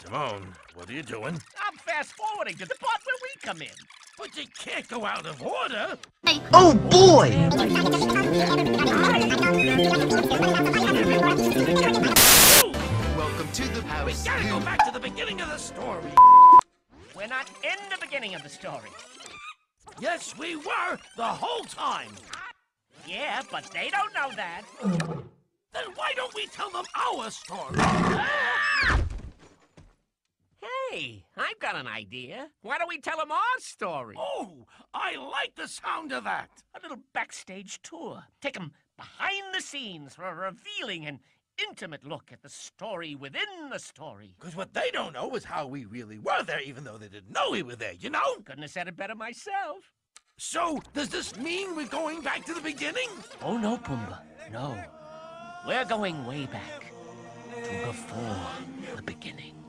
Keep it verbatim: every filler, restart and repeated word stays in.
Timon, what are you doing? I'm fast-forwarding to the part where we come in. But you can't go out of order. Oh boy! Welcome to the house. We gotta go back to the beginning of the story. We're not in the beginning of the story. Yes, we were the whole time. Yeah, but they don't know that. Then why don't we tell them our story? Hey, I've got an idea. Why don't we tell them our story? Oh, I like the sound of that. A little backstage tour. Take them behind the scenes for a revealing and intimate look at the story within the story. Because what they don't know is how we really were there, even though they didn't know we were there, you know? Couldn't have said it better myself. So, does this mean we're going back to the beginning? Oh, no, Pumbaa. No. We're going way back to before the beginning.